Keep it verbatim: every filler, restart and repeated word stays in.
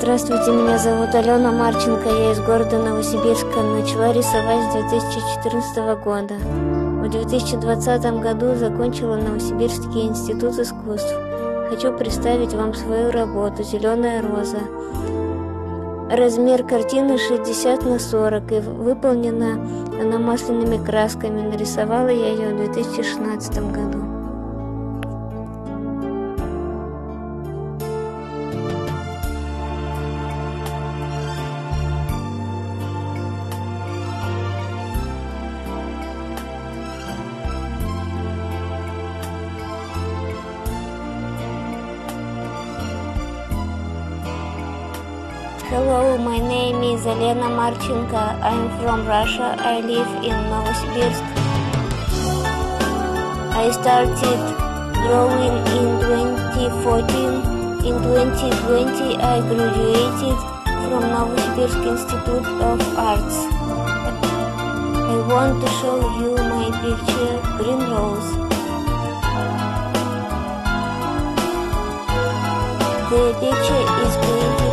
Здравствуйте, меня зовут Алена Марченко, я из города Новосибирска. Начала рисовать с две тысячи четырнадцатого года. В две тысячи двадцатом году закончила Новосибирский институт искусств. Хочу представить вам свою работу «Зеленая роза». Размер картины шестьдесят на сорок и выполнена она масляными красками. Нарисовала я ее в две тысячи шестнадцатом году. Hello, my name is Elena Marchenko. I'm from Russia. I live in Novosibirsk. I started drawing in twenty fourteen. In twenty twenty, I graduated from Novosibirsk Institute of Arts. I want to show you my picture, Green Rose. The picture is painted